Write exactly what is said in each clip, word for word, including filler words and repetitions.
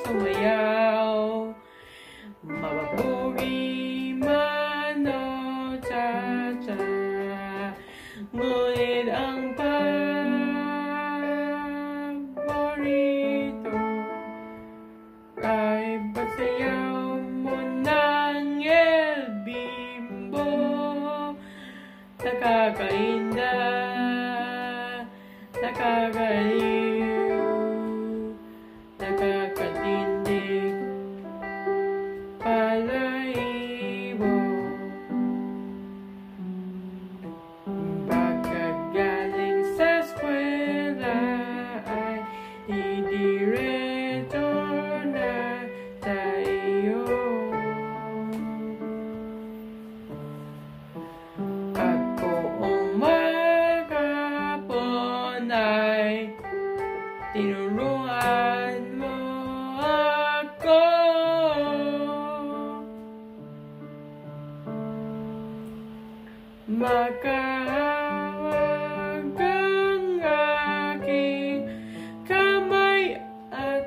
sumayaw. Mapapugi man o cha-cha, ngunit ang paborito ay pagsayaw mo ng el bimbo. Nakakainda, nakakaliw, nakakatindig, palaibo. Pagkagaling sa eskwela ay didiretso na tayo. At kung maghapon ay tinuruan mo ako, makahawak ang aking kamay at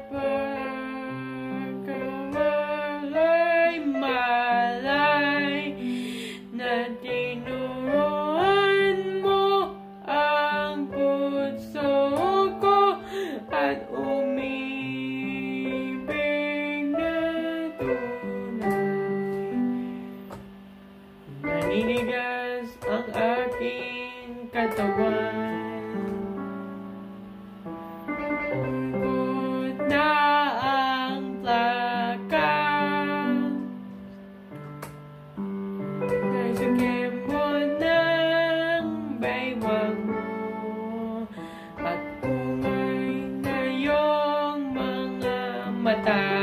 pagkamalay-malay na tinuruan mo ang puso ko at umibig na tunay. Naninigas ang aking katawan, pagod na ang plaka, nagsakit mo ng baywang mo, at umay na iyong mga mata.